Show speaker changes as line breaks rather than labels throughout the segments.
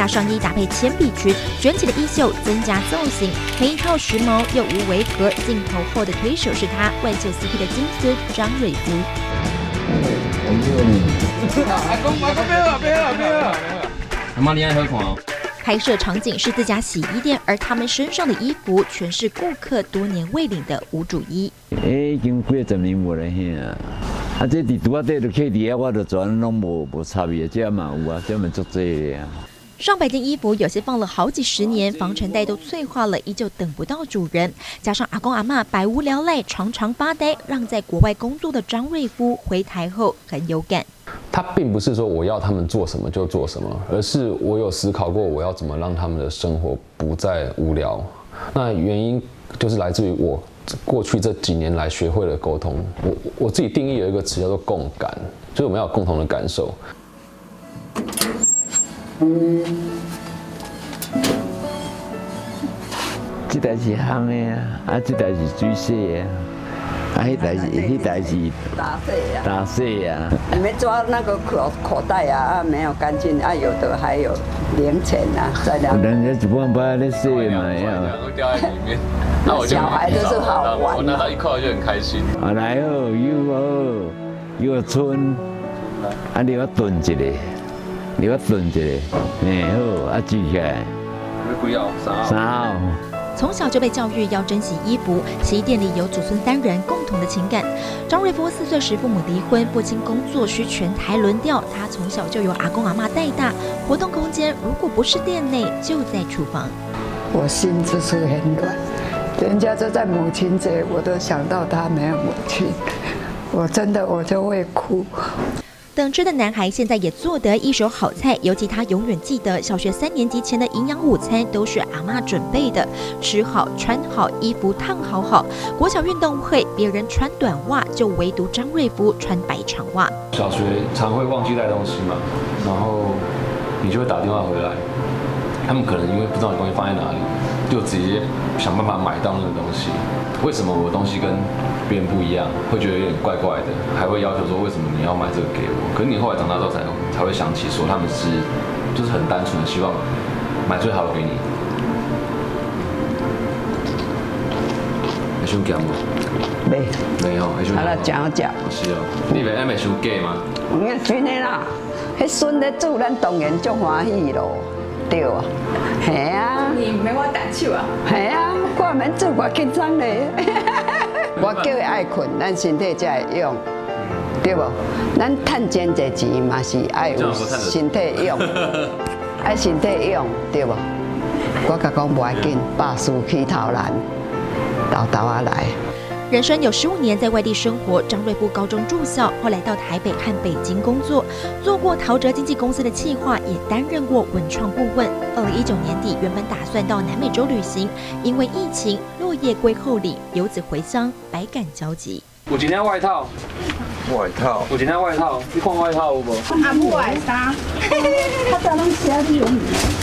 大上衣搭配铅笔裙，卷起的衣袖增加造型，每一套时髦又无违和。镜头后的推手是他，万秀 CP 的金孙张瑞夫。
阿妈，你爱喝看哦。
拍摄场景是自家洗衣店，而他们身上的衣服全是顾客多年未领的无主衣。
已经几10年无来遐啊！啊，这伫拄仔底就去伫遐，我就全拢无插伊，这嘛有啊，这嘛足济啊。
上百件衣服，有些放了好几十年，防尘袋都脆化了，依旧等不到主人。加上阿公阿嬷百无聊赖，常常发呆，让在国外工作的张瑞夫回台后很有感。
他并不是说我要他们做什么就做什么，而是我有思考过我要怎么让他们的生活不再无聊。那原因就是来自于我过去这几年来学会了沟通。我自己定义有一个词叫做共感，就是我们要有共同的感受。
这台是烘的啊，这台是水洗的。 啊，迄台是打碎啊！
你们抓那个口袋啊，没有干净啊，有的还有零钱啊，在两。
人家一般般在洗嘛，要。
会掉在里面。
那我小孩就是好玩。
我拿到1块就很开心。
啊，来好又好又春，啊，你要炖一个，你要炖一个，好啊，煮起来。
你几号？3号。
从小就被教育要珍惜衣服，洗衣店里有祖孙3人共同的情感。张瑞夫4岁时父母离婚，父亲工作需全台轮调，他从小就由阿公阿嬷带大。活动空间如果不是店内，就在厨房。
我心就是很软，人家就在母亲节，我都想到他没有母亲，我真的我就会哭。
等吃的男孩现在也做得一手好菜，尤其他永远记得小学3年级前的营养午餐都是阿嬷准备的，吃好穿好，衣服烫好。国小运动会，别人穿短袜，就唯独张瑞夫穿白长袜。
小学常会忘记带东西嘛，然后你就会打电话回来，他们可能因为不知道你东西放在哪里，就直接想办法买到那个东西。为什么我的东西跟别人不一样，会觉得有点怪怪的，还会要求说为什么你要买这个给我？可是你后来长大之后才会想起说他们就是很单纯的希望买最好的给你。会伤咸无？没有，会伤咸。
好了，讲。
是哦，你袂爱会伤假吗？
真的啦，迄孙咧煮，咱当然足欢喜咯，对啊，系啊。你免我动手啊？系啊，我免煮偌紧张咧。我叫伊爱困，咱身体才会用，对无？咱趁真侪钱嘛是爱有身体用，爱身体用，对无？我甲讲无要紧，百事起头难，豆豆啊来。
人生有15年在外地生活，张瑞夫高中住校，后来到台北和北京工作，做过陶喆经纪公司的企划，也担任过文创顾问。2019年底，原本打算到南美洲旅行，因为疫情落叶归后里，游子回乡，百感交集。
有一件外套，有一件外套，你看外套有无？
阿母的衫，他都拢写你有名。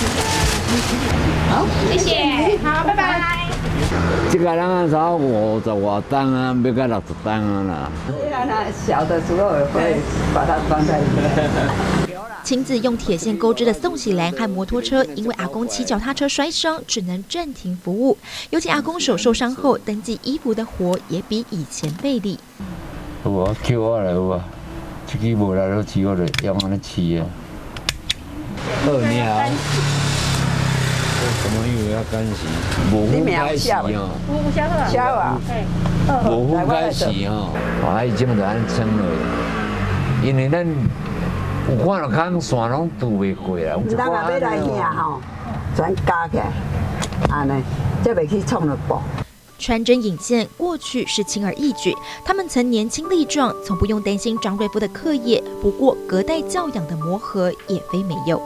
好，谢谢，好，拜拜。
这个人啊，差50多担啊，要到60担啊啦。
对啊，那小的时候也会把它放在里面。
亲自用铁线钩织的送喜篮和摩托车，因为阿公骑脚踏车摔伤，只能暂停服务。尤其阿公手受伤后，登记衣服的活也比以前费力。
有啊，扣我来有啊，这个无来就饲我就用安尼饲啊。好，你好。 什么又要干洗？无分开洗哦。
写啊，
无分开洗哦。啊，伊即么就安装落，因为咱有看到空线拢渡袂过啦。
人若要来遐吼，全加起来，安尼，这袂去创了爆。
穿针引线过去是轻而易举，他们曾年轻力壮，从不用担心张瑞夫的课业。不过隔代教养的磨合也非没有。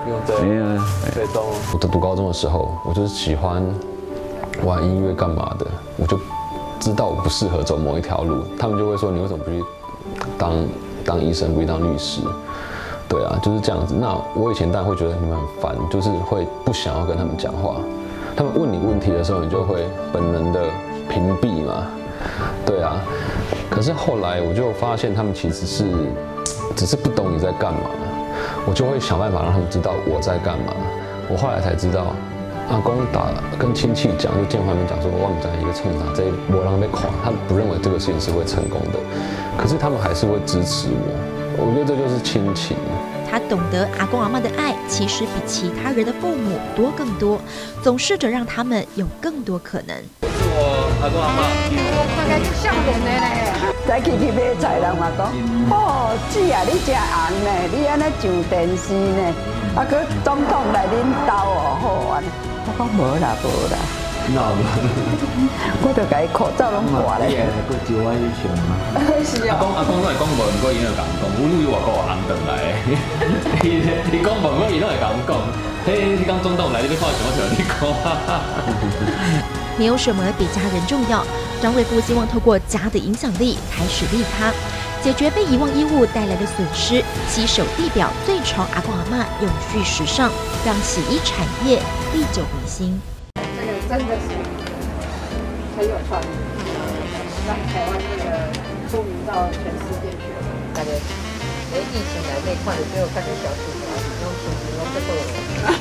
我
在读高中的时候，我就是喜欢玩音乐干嘛的，我就知道我不适合走某一条路，他们就会说你为什么不去当医生，不去当律师？对啊，就是这样子。那我以前当然会觉得你们很烦，就是会不想要跟他们讲话。他们问你问题的时候，你就会本能的屏蔽嘛。对啊，可是后来我就发现他们其实只是不懂你在干嘛。 我就会想办法让他们知道我在干嘛。 我后来才知道，阿公跟亲戚讲，就建华面讲说，我们在一个冲啥，这没人被垮，他不认为这个事情是会成功的，可是他们还是会支持我，我觉得这就是亲情。
他懂得阿公阿嬷的爱其实比其他人的父母多更多，总试着让他们有更多可能。
是我阿公阿嬷，
我看起就少年的嘞。
早起去买菜，人嘛讲，哦，姊啊，你真红呢，你安尼上电视呢，啊，搁总统来领导哦，好安尼。我讲无啦，无啦。
闹了，
我就甲伊口罩拢挂咧。
佮招我去上啊。
是啊。
阿公拢会讲无，毋过伊就甲讲，阮女外国红转来的。伊讲无，毋过伊拢会甲讲，迄讲总统来，你要看什么条？你讲。
没有什么比家人重要。张瑞富希望透过家的影响力开始利他，解决被遗忘衣物带来的损失，携手地表最潮阿公阿嬷永续时尚，让洗衣产业历久弥新。
这个真的是很有创意，让台湾这个出名到全世界去。
大家，疫情来内看到最后开始小事，拢心情拢足好。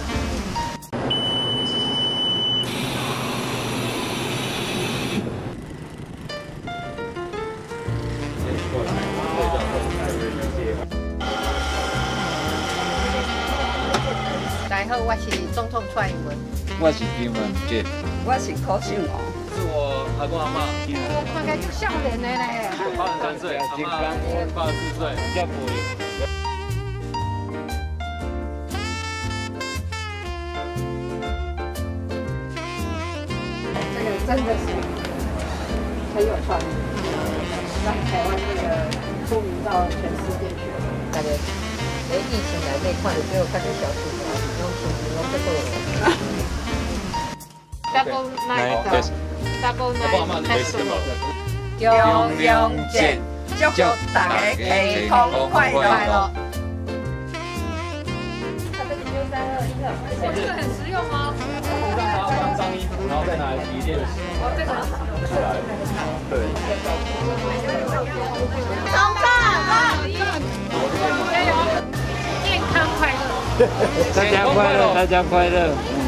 大家好，我是总统蔡英文。
我是金文杰。
我是柯信宏。
是我阿公阿嬷。
我看起就少年的嘞。
83岁，阿嬷84岁，叫婆。
这个真的是很有创意，让台湾这个出名到全世界去。
大家，疫情来内看到最后开始小事，拢心情拢足好。
Double night，
中央节，祝大家健康快乐。
这个很实用吗？
放上衣，然后再拿来提炼。
哦，这个很实用。
对。
超棒！加油！健康快乐。
大家快乐，大家快乐。